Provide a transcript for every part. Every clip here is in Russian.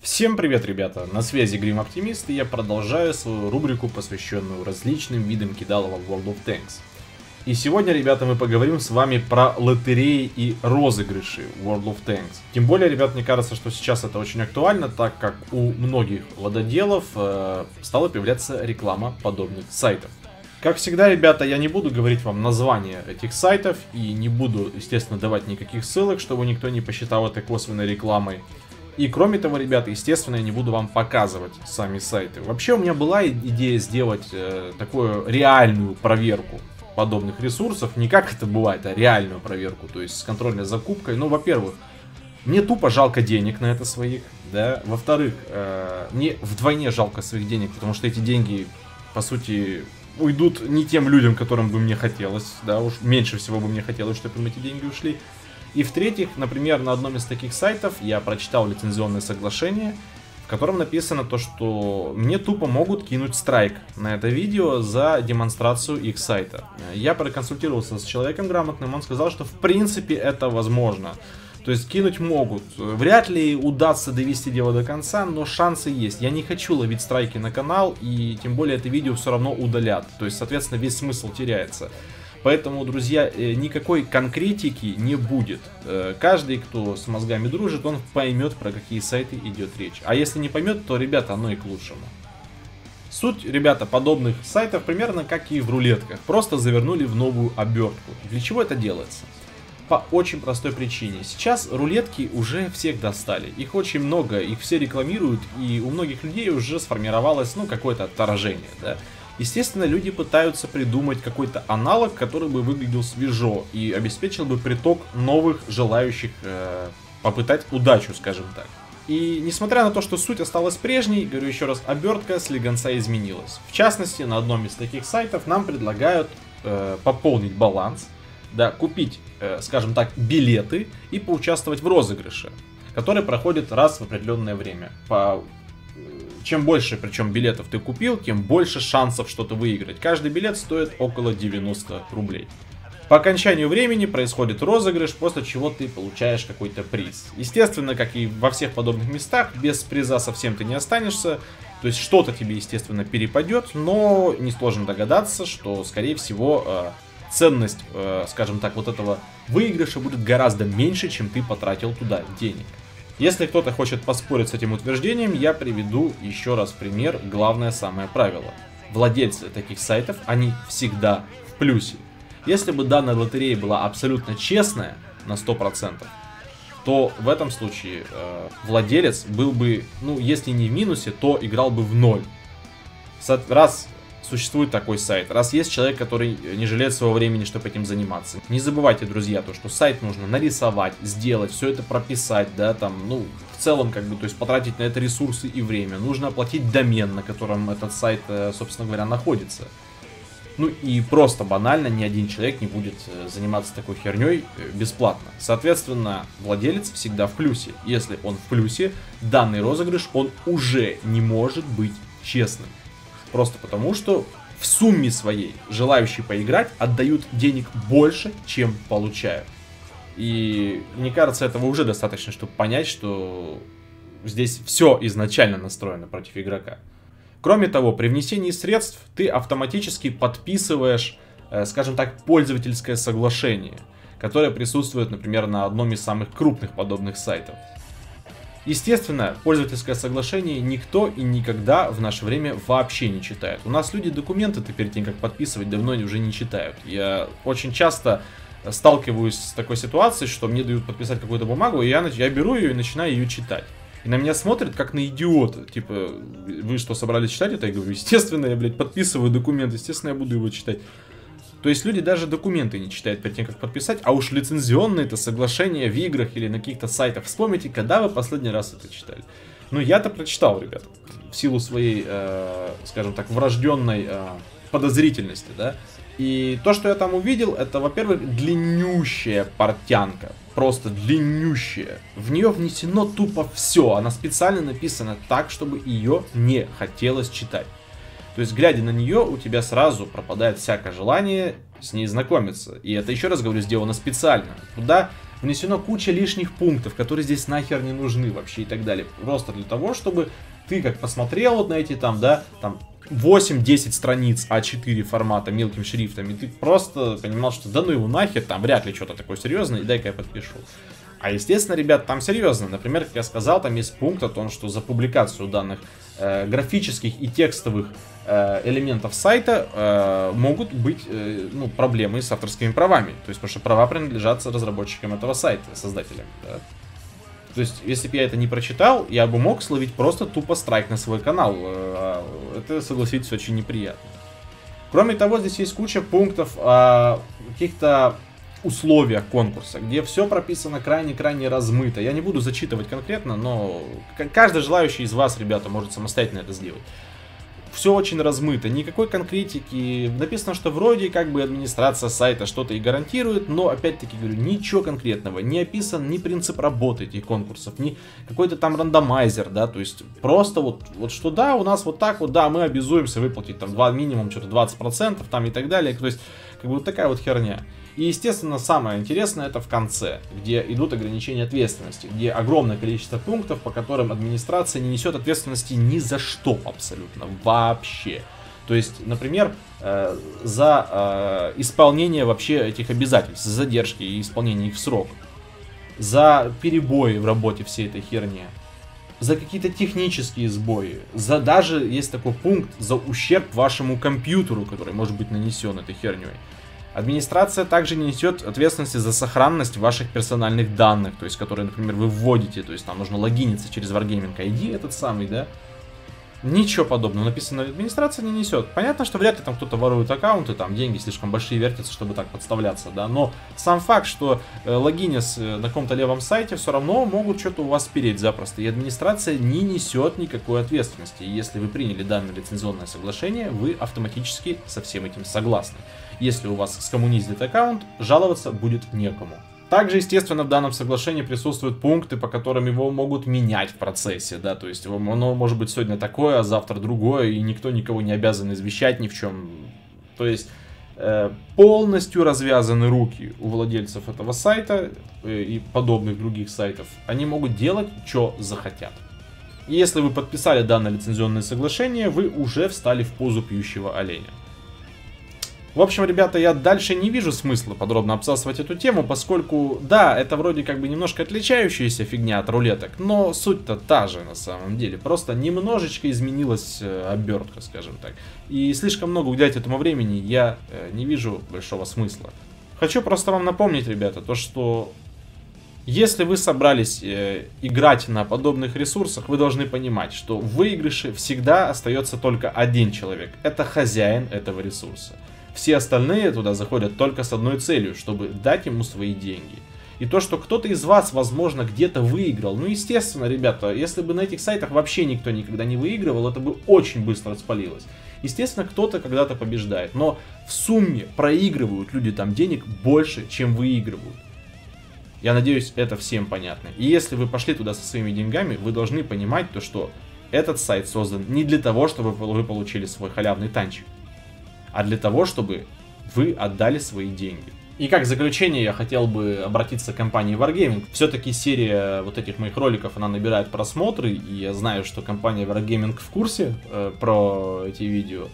Всем привет, ребята! На связи Grim Оптимист, и я продолжаю свою рубрику, посвященную различным видам кидалова в World of Tanks. И сегодня, ребята, мы поговорим с вами про лотереи и розыгрыши в World of Tanks. Тем более, ребят, мне кажется, что сейчас это очень актуально, так как у многих владоделов стала появляться реклама подобных сайтов. Как всегда, ребята, я не буду говорить вам названия этих сайтов и не буду, естественно, давать никаких ссылок, чтобы никто не посчитал это косвенной рекламой. И кроме того, ребята, естественно, я не буду вам показывать сами сайты. Вообще у меня была идея сделать такую реальную проверку подобных ресурсов. Не как это бывает, а реальную проверку, то есть с контрольной закупкой. Ну, во-первых, мне тупо жалко денег на это своих, да. Во-вторых, мне вдвойне жалко своих денег, потому что эти деньги, по сути, уйдут не тем людям, которым бы мне хотелось, да, уж меньше всего бы мне хотелось, чтобы им эти деньги ушли. И в-третьих, например, на одном из таких сайтов я прочитал лицензионное соглашение, в котором написано то, что мне тупо могут кинуть страйк на это видео за демонстрацию их сайта. Я проконсультировался с человеком грамотным, он сказал, что в принципе это возможно. То есть кинуть могут. Вряд ли удастся довести дело до конца, но шансы есть. Я не хочу ловить страйки на канал, и тем более это видео все равно удалят. То есть, соответственно, весь смысл теряется. Поэтому, друзья, никакой конкретики не будет. Каждый, кто с мозгами дружит, он поймет, про какие сайты идет речь. А если не поймет, то, ребята, оно и к лучшему. Суть, ребята, подобных сайтов примерно как и в рулетках. Просто завернули в новую обертку. Для чего это делается? По очень простой причине. Сейчас рулетки уже всех достали. Их очень много, их все рекламируют, и у многих людей уже сформировалось, ну, какое-то отторжение, да. Естественно, люди пытаются придумать какой-то аналог, который бы выглядел свежо и обеспечил бы приток новых желающих попытать удачу, скажем так. И несмотря на то, что суть осталась прежней, говорю еще раз, обертка слегонца изменилась. В частности, на одном из таких сайтов нам предлагают пополнить баланс, да, купить, скажем так, билеты и поучаствовать в розыгрыше, который проходит раз в определенное время. Чем больше, причем, билетов ты купил, тем больше шансов что-то выиграть. Каждый билет стоит около 90 рублей. По окончанию времени происходит розыгрыш, после чего ты получаешь какой-то приз. Естественно, как и во всех подобных местах, без приза совсем ты не останешься. То есть что-то тебе, естественно, перепадет, но несложно догадаться, что, скорее всего, ценность, скажем так, вот этого выигрыша будет гораздо меньше, чем ты потратил туда денег. Если кто-то хочет поспорить с этим утверждением, я приведу еще раз пример, главное самое правило. Владельцы таких сайтов, они всегда в плюсе. Если бы данная лотерея была абсолютно честная, на 100%, то в этом случае владелец был бы, ну, если не в минусе, то играл бы в ноль. Раз существует такой сайт, раз есть человек, который не жалеет своего времени, чтобы этим заниматься. Не забывайте, друзья, то, что сайт нужно нарисовать, сделать, все это прописать, да, там, ну, в целом, как бы, то есть потратить на это ресурсы и время. Нужно оплатить домен, на котором этот сайт, собственно говоря, находится. Ну и просто банально ни один человек не будет заниматься такой херней бесплатно. Соответственно, владелец всегда в плюсе. Если он в плюсе, данный розыгрыш, он уже не может быть честным. Просто потому, что в сумме своей желающие поиграть отдают денег больше, чем получают. И мне кажется, этого уже достаточно, чтобы понять, что здесь все изначально настроено против игрока. Кроме того, при внесении средств ты автоматически подписываешь, скажем так, пользовательское соглашение, которое присутствует, например, на одном из самых крупных подобных сайтов. Естественно, пользовательское соглашение никто и никогда в наше время вообще не читает. У нас люди документы-то перед тем, как подписывать, давно уже не читают. Я очень часто сталкиваюсь с такой ситуацией, что мне дают подписать какую-то бумагу, и я беру ее и начинаю ее читать. И на меня смотрят как на идиота. Типа, вы что, собрались читать это? Я говорю, естественно, я, блядь, подписываю документ, естественно, я буду его читать. То есть люди даже документы не читают перед тем, как подписать, а уж лицензионные это соглашения в играх или на каких-то сайтах. Вспомните, когда вы последний раз это читали. Ну, я-то прочитал, ребят, в силу своей, скажем так, врожденной подозрительности, да. И то, что я там увидел, это, во-первых, длиннющая портянка. Просто длиннющая. В нее внесено тупо все. Она специально написана так, чтобы ее не хотелось читать. То есть, глядя на нее, у тебя сразу пропадает всякое желание с ней знакомиться. И это, еще раз говорю, сделано специально. Туда внесено куча лишних пунктов, которые здесь нахер не нужны вообще и так далее. Просто для того, чтобы ты как посмотрел вот на эти там, да, там 8-10 страниц А4 формата мелким шрифтом, и ты просто понимал, что да ну его нахер, там вряд ли что-то такое серьезное, и дай-ка я подпишу. А естественно, ребят, там серьезно. Например, как я сказал, там есть пункт о том, что за публикацию данных графических и текстовых элементов сайта могут быть проблемы с авторскими правами. То есть, потому что права принадлежат разработчикам этого сайта, создателям. Да? То есть, если бы я это не прочитал, я бы мог словить просто тупо страйк на свой канал. Это, согласитесь, очень неприятно. Кроме того, здесь есть куча пунктов о каких-то условиях конкурса, где все прописано крайне-крайне размыто. Я не буду зачитывать конкретно, но каждый желающий из вас, ребята, может самостоятельно это сделать. Все очень размыто, никакой конкретики. Написано, что вроде как бы администрация сайта что-то и гарантирует, но опять-таки говорю, ничего конкретного. Не описан ни принцип работы этих конкурсов, ни какой-то там рандомайзер, да, то есть просто вот что да, у нас вот так вот, да, мы обязуемся выплатить там минимум что-то 20% там и так далее. То есть как бы вот такая вот херня. И, естественно, самое интересное это в конце, где идут ограничения ответственности, где огромное количество пунктов, по которым администрация не несет ответственности ни за что абсолютно, вообще. То есть, например, за исполнение вообще этих обязательств, за задержки и исполнение их в срок, за перебои в работе всей этой херни, за какие-то технические сбои, за даже есть такой пункт, за ущерб вашему компьютеру, который может быть нанесен этой херней. Администрация также не несет ответственности за сохранность ваших персональных данных, то есть, которые, например, вы вводите, то есть, там нужно логиниться через Wargaming ID, этот самый, да. Ничего подобного написано, администрация не несет. Понятно, что вряд ли там кто-то ворует аккаунты, там деньги слишком большие вертятся, чтобы так подставляться, да. Но сам факт, что логинясь на каком-то левом сайте, все равно могут что-то у вас спереть запросто. И администрация не несет никакой ответственности. И если вы приняли данное лицензионное соглашение, вы автоматически со всем этим согласны. Если у вас скоммуниздит аккаунт, жаловаться будет некому. Также, естественно, в данном соглашении присутствуют пункты, по которым его могут менять в процессе, да, то есть оно может быть сегодня такое, а завтра другое, и никто никого не обязан извещать ни в чем. То есть полностью развязаны руки у владельцев этого сайта и подобных других сайтов. Они могут делать, что захотят. И если вы подписали данное лицензионное соглашение, вы уже встали в позу пьющего оленя. В общем, ребята, я дальше не вижу смысла подробно обсасывать эту тему, поскольку, да, это вроде как бы немножко отличающаяся фигня от рулеток, но суть-то та же на самом деле, просто немножечко изменилась обертка, скажем так. И слишком много уделять этому времени я не вижу большого смысла. Хочу просто вам напомнить, ребята, то что если вы собрались играть на подобных ресурсах, вы должны понимать, что в выигрыше всегда остается только один человек, это хозяин этого ресурса. Все остальные туда заходят только с одной целью, чтобы дать ему свои деньги. И то, что кто-то из вас, возможно, где-то выиграл, ну, естественно, ребята, если бы на этих сайтах вообще никто никогда не выигрывал, это бы очень быстро спалилось. Естественно, кто-то когда-то побеждает, но в сумме проигрывают люди там денег больше, чем выигрывают. Я надеюсь, это всем понятно. И если вы пошли туда со своими деньгами, вы должны понимать то, что этот сайт создан не для того, чтобы вы получили свой халявный танчик, а для того, чтобы вы отдали свои деньги. И как заключение я хотел бы обратиться к компании Wargaming. Все-таки серия вот этих моих роликов, она набирает просмотры, и я знаю, что компания Wargaming в курсе про эти видео.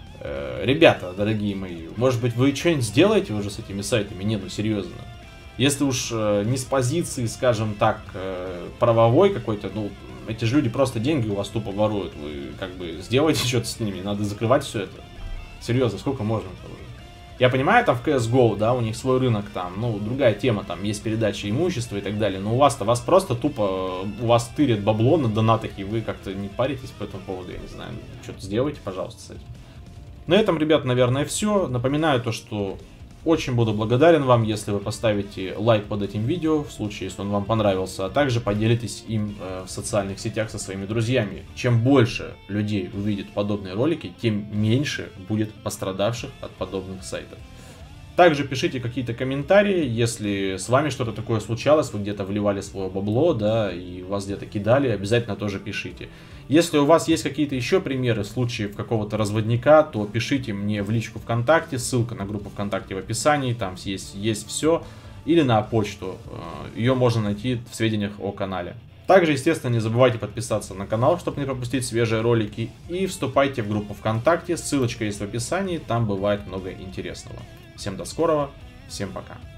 Ребята, дорогие мои, может быть, вы что-нибудь сделаете уже с этими сайтами? Не, ну серьезно. Если уж не с позиции, скажем так, правовой какой-то, ну, эти же люди просто деньги у вас тупо воруют. Вы как бы сделайте что-то с ними, надо закрывать все это. Серьезно, сколько можно уже? Я понимаю, там в CSGO, да, у них свой рынок там, ну, другая тема, там есть передача имущества и так далее, но у вас просто тупо, у вас тырят бабло на донатах, и вы как-то не паритесь по этому поводу, я не знаю, что-то сделайте, пожалуйста, с этим. На этом, ребят, наверное, все. Напоминаю то, что очень буду благодарен вам, если вы поставите лайк под этим видео, в случае, если он вам понравился, а также поделитесь им в социальных сетях со своими друзьями. Чем больше людей увидит подобные ролики, тем меньше будет пострадавших от подобных сайтов. Также пишите какие-то комментарии, если с вами что-то такое случалось, вы где-то вливали свое бабло, да, и вас где-то кидали, обязательно тоже пишите. Если у вас есть какие-то еще примеры случаев какого-то разводника, то пишите мне в личку ВКонтакте, ссылка на группу ВКонтакте в описании, там есть все. или на почту. Ее можно найти в сведениях о канале. Также, естественно, не забывайте подписаться на канал, чтобы не пропустить свежие ролики. И вступайте в группу ВКонтакте, ссылочка есть в описании, там бывает много интересного. Всем до скорого, всем пока.